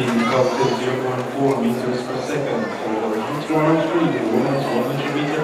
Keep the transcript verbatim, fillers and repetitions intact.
fifteen positive zero point four meters per second for the two hundred three, the women's one hundred meter